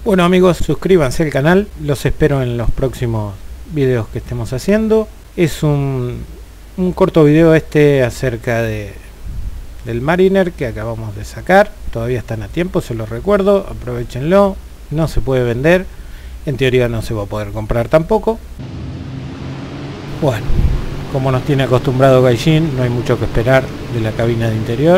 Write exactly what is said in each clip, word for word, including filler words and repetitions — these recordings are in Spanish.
Bueno amigos, suscríbanse al canal, los espero en los próximos videos que estemos haciendo. Es un, un corto video este acerca de del Mariner que acabamos de sacar. Todavía están a tiempo, se los recuerdo, aprovechenlo. No se puede vender, en teoría no se va a poder comprar tampoco. Bueno, como nos tiene acostumbrado Gaijin, no hay mucho que esperar de la cabina de interior.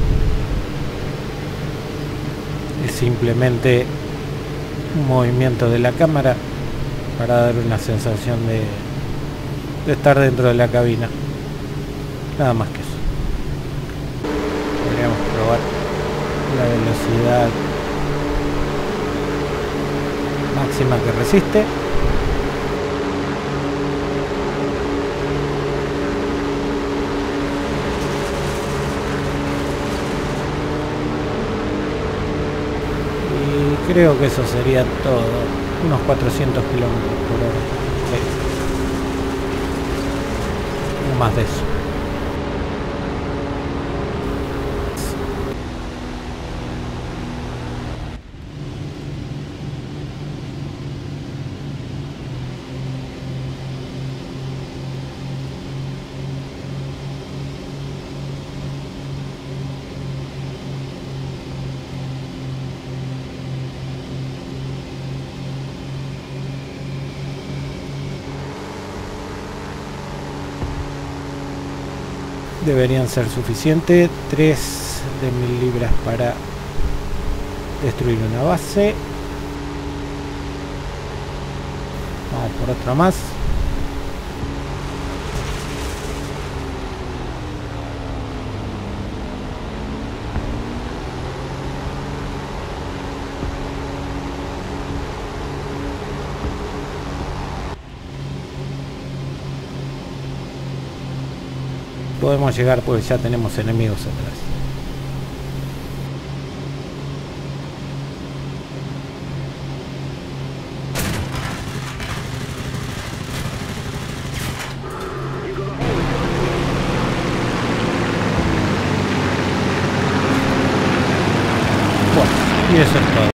Es simplemente un movimiento de la cámara para dar una sensación de, de estar dentro de la cabina, nada más que eso. Podríamos probar la velocidad máxima que resiste. Creo que eso sería todo, unos cuatrocientos kilómetros por hora, sí. No más de eso. Deberían ser suficientes, tres de mil libras para destruir una base. Vamos por otra más. Podemos llegar porque ya tenemos enemigos atrás.